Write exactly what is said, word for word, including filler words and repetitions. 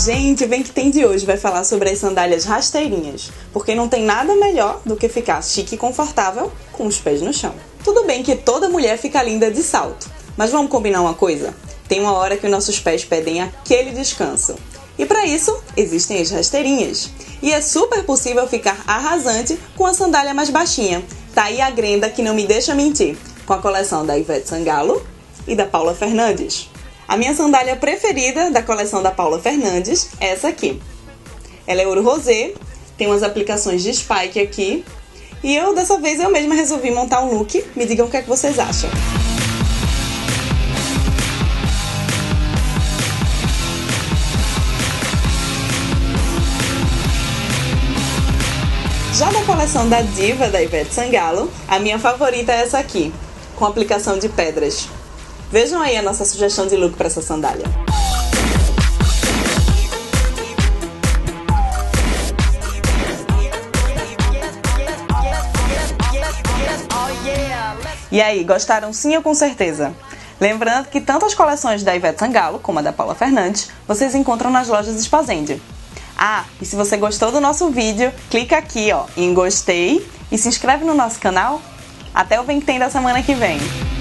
Gente, o Vem Que Tem de hoje vai falar sobre as sandálias rasteirinhas, porque não tem nada melhor do que ficar chique e confortável com os pés no chão. Tudo bem que toda mulher fica linda de salto, mas vamos combinar uma coisa? Tem uma hora que os nossos pés pedem aquele descanso. E para isso, existem as rasteirinhas. E é super possível ficar arrasante com a sandália mais baixinha. Tá aí a Grenda que não me deixa mentir, com a coleção da Ivete Sangalo e da Paula Fernandes. A minha sandália preferida da coleção da Paula Fernandes é essa aqui. Ela é ouro rosé, tem umas aplicações de spike aqui. E eu, dessa vez, eu mesma resolvi montar um look. Me digam o que é que vocês acham. Já da coleção da Diva, da Ivete Sangalo, a minha favorita é essa aqui, com aplicação de pedras. Vejam aí a nossa sugestão de look para essa sandália. E aí, gostaram sim ou com certeza? Lembrando que tanto as coleções da Ivete Sangalo como a da Paula Fernandes, vocês encontram nas lojas Spazende. Ah, e se você gostou do nosso vídeo, clica aqui ó, em gostei e se inscreve no nosso canal. Até o Vem Que Tem da semana que vem!